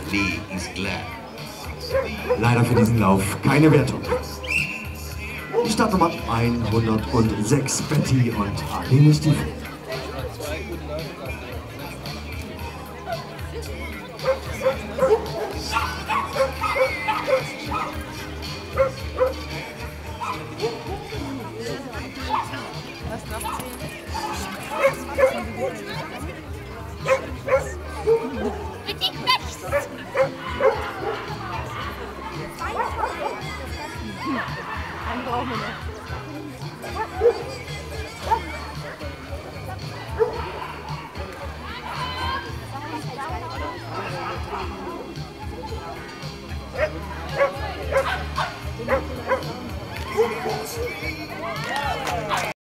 Lee is glad. Leider für diesen Lauf keine Wertung. Die Startnummer 106, Betty und Aline Stiefel. Was noch 10?